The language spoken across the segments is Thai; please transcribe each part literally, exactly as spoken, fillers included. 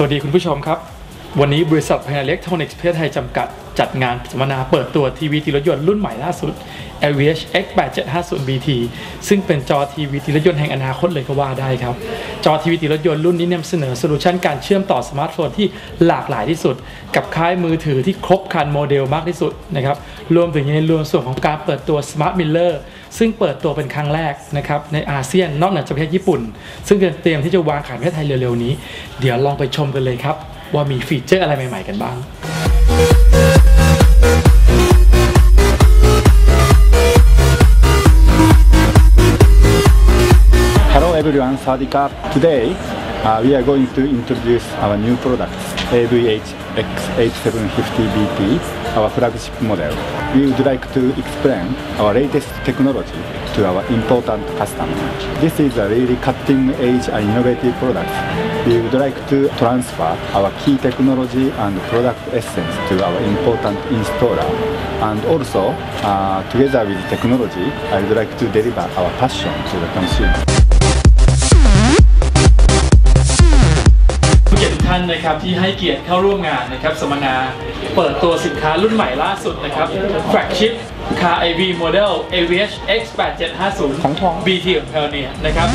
วัสดีคุณผู้ชมครับวันนี้บริษัท Pioneer Electronics ประเทศไทยจำกัดจัดงานสัมมนาเปิดตัวทีวีติดรถยนต์รุ่นใหม่ล่าสุด เอ วี เอช เอ็กซ์ แปดเจ็ดห้าศูนย์ บี ที ซึ่งเป็นจอทีวีติดรถยนต์แห่งอนาคตเลยก็ว่าได้ครับจอทีวีติดรถยนต์รุ่นนี้นำเสนอโซลูชันการเชื่อมต่อสมาร์ทโฟนที่หลากหลายที่สุดกับค่ายมือถือที่ครบครันโมเดลมากที่สุดนะครับรวมถึงในรวมส่วนของการเปิดตัว Smart Mirror ซึ่งเปิดตัวเป็นครั้งแรกนะครับในอาเซียนนอกเหนือจากประเทศญี่ปุ่นซึ่งเตรียมที่จะวางขายประเทศไทยเร็วๆนี้เดี๋ยวลองไปชมกันเลยครับว่ามีฟีเจอร์อะไรใหม่ๆกันบ้าง Hello everyone, Sadika. Today uh, we are going to introduce our new product, เอ วี เอช เอ็กซ์ แปดเจ็ดห้าศูนย์ บี ที our flagship model. We would like to explain our latest technology to our important customer. This is a really cutting-edge and innovative product. We would like to transfer our key technology and product essence to our important installer. And also, uh, together with technology, I would like to deliver our passion to the consumer. เกียรติทุกท่านนะครับที่ให้เกียรติเข้าร่วมงานนะครับสัมมนาเปิดตัวสินค้ารุ่นใหม่ล่าสุดนะครับ Flagship Car เอ วี Model เอ วี เอช เอ็กซ์ แปดเจ็ดห้าศูนย์ของทองบี ที ของ Pioneer นะครับ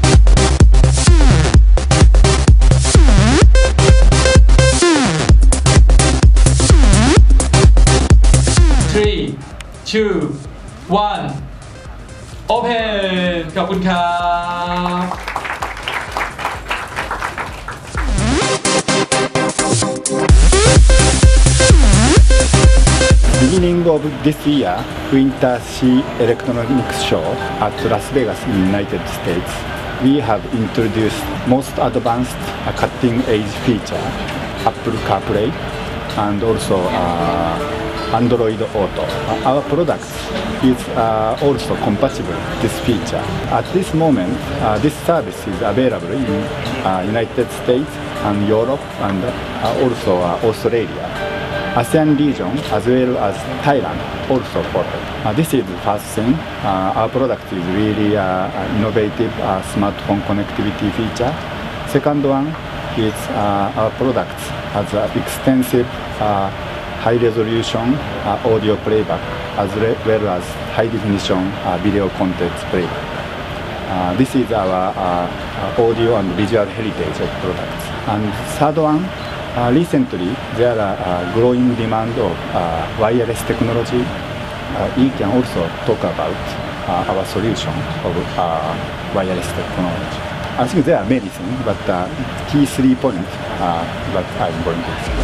three two one Open ขอบคุณครับ Beginning of this year, Winter Sea Electronics Show at Las Vegas in United States, we have introduced most advanced uh, cutting-edge feature, Apple CarPlay, and also uh, Android Auto. Uh, our product is uh, also compatible with this feature. At this moment, uh, this service is available in uh, United States and Europe and uh, also uh, Australia. ASEAN region as well as Thailand also followed. Uh, this is the first thing. Uh, our product is really uh, innovative uh, smartphone connectivity feature. Second one is uh, our product has uh, extensive uh, high resolution uh, audio playback as well as high definition uh, video content playback. Uh, this is our uh, audio and visual heritage of products. And third one, Uh, recently, there are uh, growing demand of uh, wireless technology. Uh, we can also talk about uh, our solution of uh, wireless technology. I think there are many things, but uh, key three points uh, that I'm going to explain.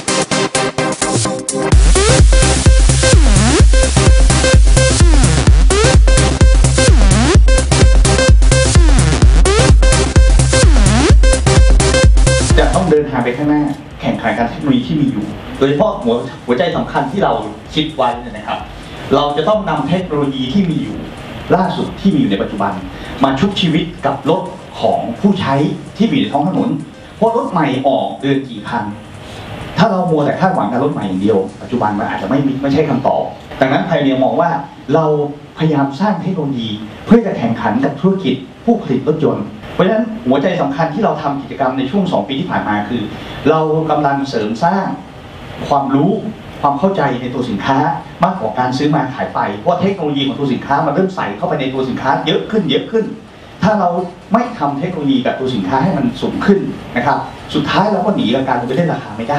จะต้องเดินทางไปข้างหน้าแข่งขันกับเทคโนโลยีที่มีอยู่โดยเฉพาะหัวหัวใจสำคัญที่เราคิดไว้นะครับเราจะต้องนำเทคโนโลยีที่มีอยู่ล่าสุดที่มีอยู่ในปัจจุบันมาชุบชีวิตกับรถของผู้ใช้ที่มีในท้องถนนเพราะรถใหม่ออกเดือนกี่คันถ้าเรามัวแต่คาดหวังกับรถใหม่อย่างเดียวปัจจุบันมันอาจจะไม่ไม่ใช่คำตอบดังนั้นไพเนียร์มองว่าเราพยายามสร้างเทคโนโลยีเพื่อจะแข่งขันกับธุรกิจผู้ผลิตรถยนต์เพราะฉะนั้นหัวใจสำคัญที่เราทำกิจกรรมในช่วงสองปีที่ผ่านมาคือเรากำลังเสริมสร้างความรู้ความเข้าใจในตัวสินค้ามากกว่าการซื้อมาขายไปเพราะเทคโนโลยีของตัวสินค้ามันเริ่มใส่เข้าไปในตัวสินค้าเยอะขึ้นเยอะขึ้นถ้าเราไม่ทำเทคโนโลยีกับตัวสินค้าให้มันสูงขึ้นนะครับสุดท้ายเราก็หนีกับการไปเล่นราคาไม่ได้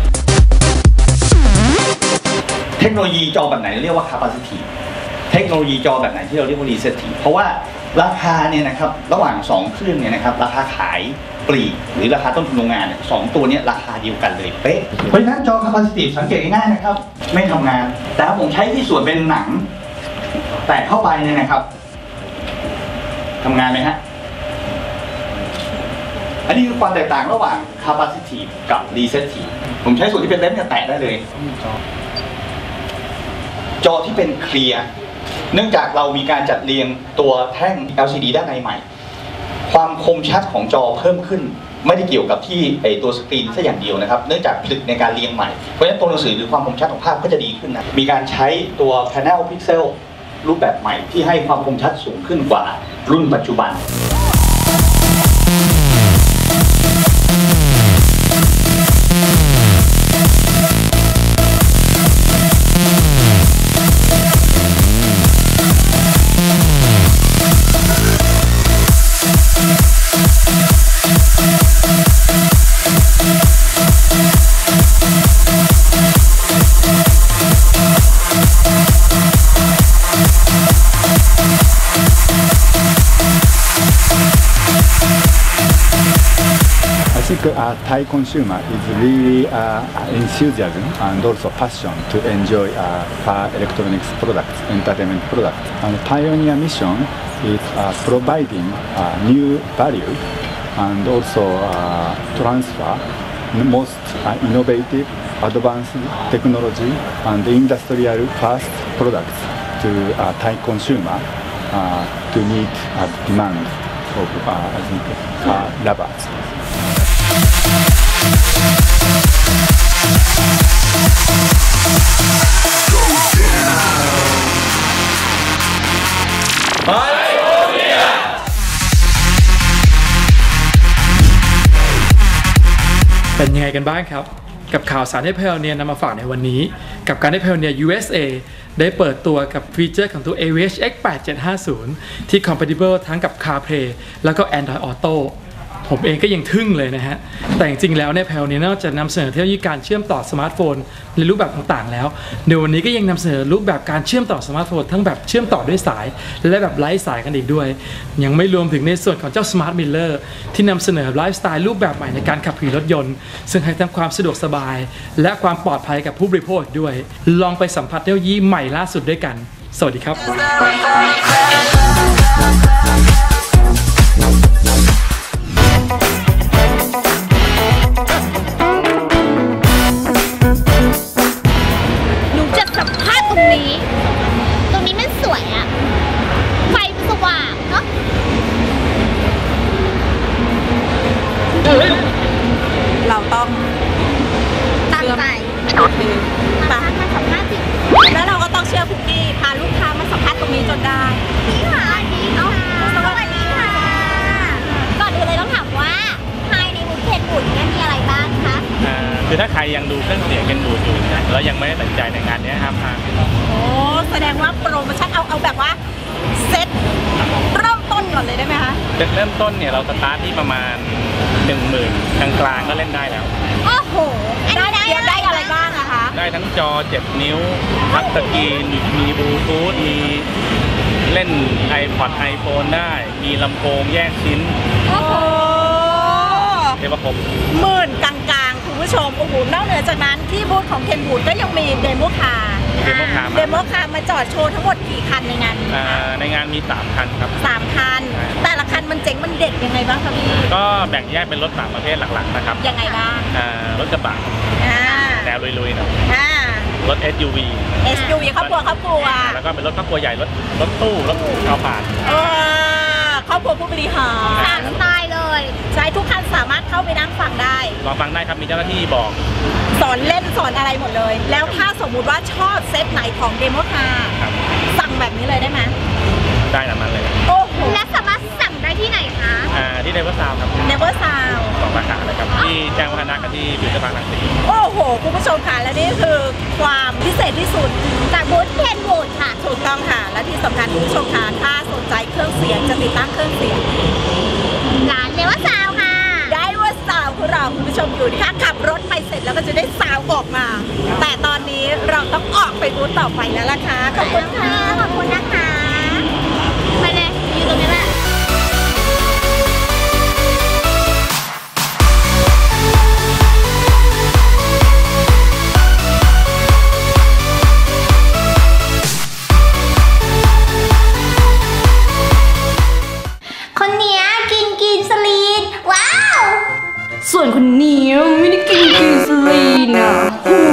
เทคโนโลยีจอแบบไหนเรียกว่า capacitive เทคโนโลยีจอแบบไหนที่เราเรียกว่า receptive เพราะว่าราคาเนี่ยนะครับระหว่างสองเครื่องเนี่ยนะครับราคาขายปลีกหรือราคาต้นทุนโรงงานเนี่ยสองตัวนี้ราคาเดียวกันเลยเป๊ะเพราะฉะนั้นจอ capacitive สังเกตง่ายๆนะครับไม่ทำงานแต่ผมใช้ที่ส่วนเป็นหนังแตะเข้าไปเนี่ยนะครับทำงานไหมฮะอันนี้คือความแตกต่างระหว่าง capacitive กับ receptive ผมใช้ส่วนที่เป็นเล็บเนี่ยแตะได้เลยจอที่เป็นเคลียร์เนื่องจากเรามีการจัดเรียงตัวแท่ง แอล ซี ดี ด้านในใหม่ความคมชัดของจอเพิ่มขึ้นไม่ได้เกี่ยวกับที่ไอตัวสกรีนแค่อย่างเดียวนะครับเนื่องจากผลิตในการเรียงใหม่เพราะฉะนั้นตัวหนังสือหรือความคมชัดของภาพก็จะดีขึ้นนะมีการใช้ตัว Panel Pixel รูปแบบใหม่ที่ให้ความคมชัดสูงขึ้นกว่ารุ่นปัจจุบัน because uh, Thai consumer is really uh, enthusiasm and also passion to enjoy uh, power electronics products, entertainment products. And Pioneer mission is uh, providing uh, new value and also uh, transfer most uh, innovative, advanced technology and industrial fast products to uh, Thai consumer uh, to meet uh, demand of uh, I think car lovers. เป็นยังไงกันบ้างครับกับข่าวสารที่ Pioneer นำมาฝากในวันนี้กับการที่ Pioneer ยู เอส เอ ได้เปิดตัวกับฟีเจอร์ของตัว เอ วี เอช เอ็กซ์ แปดเจ็ดห้าศูนย์ ที่ compatible ทั้งกับ CarPlay แล้วก็ Android Auto ผมเองก็ยังทึ่งเลยนะฮะแต่จริงๆแล้วเนี่ย Pioneer นอกจากนำเสนอเทคโนโลยีการเชื่อมต่อสมาร์ทโฟนในรูปแบบต่างๆแล้วในวันนี้ก็ยังนำเสนอรูปแบบการเชื่อมต่อสมาร์ทโฟนทั้งแบบเชื่อมต่อด้วยสายและแบบไร้สายกันอีกด้วยยังไม่รวมถึงในส่วนของเจ้า Smart Miller ที่นำเสนอไลฟ์สไตล์รูปแบบใหม่ในการขับขี่รถยนต์ซึ่งให้ทั้งความสะดวกสบายและความปลอดภัยกับผู้บริโภคด้วยลองไปสัมผัสเทคโนโลยีใหม่ล่าสุดด้วยกันสวัสดีครับตรงนี้มันสวยอะไฟมันสว่างเนาะเราต้องตั้งใจโอเคมามาสัมภาษณ์สิแล้วเราก็ต้องเชื่อคุกกี้พาลูกค้ามาสัมภาษณ์ตรงนี้จนได้นี่ค่ะนี่ค่ะสวัสดีค่ะก่อนอื่นเลยต้องถามว่าภายในบูธเคนบูธเนี่ยมีอะไรบ้างคะอ่าคือถ้าใครยังดูเครื่องเสียงกันบูดอยู่นะแล้วยังไม่ได้ตัดสินใจในงานนี้ครับทางโอ้แสดงว่าโปรโมชั่นเอาเอาแบบว่าเซ็ตเริ่มต้นก่อนเลยได้ไหมคะเริ่มต้นเนี่ยเราสตาร์ทที่ประมาณหนึ่งหมื่นกลางๆก็เล่นได้แล้วโอ้โหได้ได้ได้อะไรบ้างอะคะได้ทั้งจอเจ็ดนิ้วทัชสกรีนมีบลูทูธมีเล่น iPod iPhone ได้มีลำโพงแยกชิ้นโอ้โหเรียกว่าครบหมื่นกลางๆคุณผู้ชมโอ้โหนอกเหนือจากนั้นที่บูธของเคนบูธก็ยังมีเดโมคาร์เดโมคาร์เดโมคาร์มาจอดโชว์ทั้งหมดกี่คันในงานนี้อ่าในงานมีสามคันครับสามคัน แต่ละคันมันเจ๋งมันเด็ดยังไงบ้างคะพี่ก็แบ่งแยกเป็นรถสามประเภทหลักๆนะครับยังไงบ้างอ่ารถกระบะอ่าแนวลุยๆหน่อยอ่ารถ เอส ยู วีเอส ยู วี ครอบครัวครอบครัวแล้วก็เป็นรถครอบครัวใหญ่รถรถตู้รถเอาผ่านเออครอบครัวผู้บริหารตามสไตล์เลยใช่ทุกคันสามารถเข้าไปนั่งฟังได้ลองฟังได้ครับมีเจ้าหน้าที่บอกสอนเล่นสอนอะไรหมดเลย แล้วถ้าสมมุติว่าชอบเซตไหนของเดโมคาร์ครับสั่งแบบนี้เลยได้ไหมได้นำมันเลยโอ้โหและสามารถสั่งได้ที่ไหนคะอ่าที่เดเวอร์ซาวครับ Never Sound สองสาขาเลยครับที่แจ้งวัฒนะกับที่ฟิวเจอร์พาร์ครังสิตโอ้โห คุณผู้ชมค่ะ และนี่คือความพิเศษที่สุดจากบูธเคนบูธค่ะถูกต้องค่ะ และที่สำคัญคุณผู้ชมค่ะถ้าสนใจเครื่องเสียงจะติดตั้งเครื่องเสียงร้านเลว่าซาวค่ะได้ว่าสาวของเราคุณผู้ชมอยู่ถ้าขับรถไปเสร็จแล้วก็จะได้สาวออกมา แต่ตอนนี้เราต้องออกไปบูธต่อไปแล้วล่ะค่ะขอบคุณค่ะขอบคุณนะคะไปเลยอยู่ตรงนี้แหละคนเนี้ยกินกินสลีนว้าวส่วนคนนี้ไม่ได้กินกินสลีนอ่ะโห